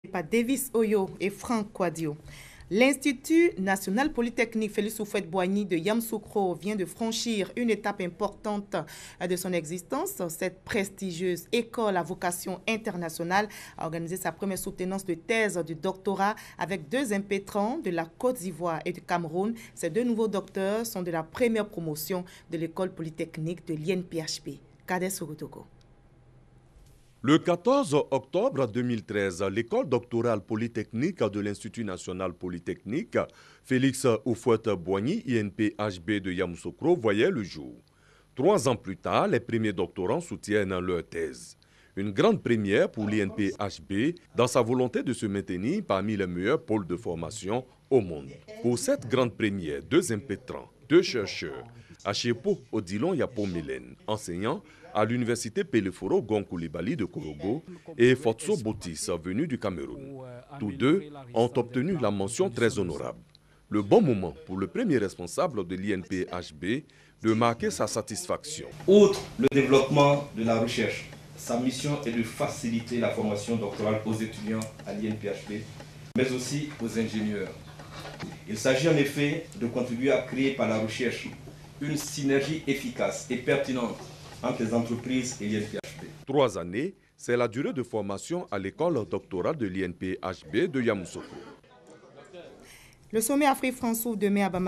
Par Davis Oyo et Franck Kouadio. L'Institut national polytechnique Félix Houphouët-Boigny de Yamoussoukro vient de franchir une étape importante de son existence. Cette prestigieuse école à vocation internationale a organisé sa première soutenance de thèse de doctorat avec 2 impétrants de la Côte d'Ivoire et du Cameroun. Ces 2 nouveaux docteurs sont de la première promotion de l'école polytechnique de l'INPHP. Kader Sogotogo. Le 14 octobre 2013, l'école doctorale polytechnique de l'Institut national polytechnique Félix Houphouët-Boigny INPHB de Yamoussoukro voyait le jour. 3 ans plus tard, les premiers doctorants soutiennent leur thèse. Une grande première pour l'INPHB dans sa volonté de se maintenir parmi les meilleurs pôles de formation au monde. Pour cette grande première, 2 impétrants, 2 chercheurs, Achepo Odilon Yapo-Mélène, enseignant à l'université Peleforo Gon-Coulibaly de Korogo, et Fotso Botis, venu du Cameroun. Tous 2 ont obtenu la mention très honorable. Le bon moment pour le premier responsable de l'INPHB de marquer sa satisfaction. Outre le développement de la recherche, sa mission est de faciliter la formation doctorale aux étudiants à l'INPHB, mais aussi aux ingénieurs. Il s'agit en effet de contribuer à créer par la recherche une synergie efficace et pertinente entre les entreprises et l'INPHB. 3 années, c'est la durée de formation à l'école doctorale de l'INPHB de Yamoussoukro. Le sommet Afrique-France ouvre demain à Bamako.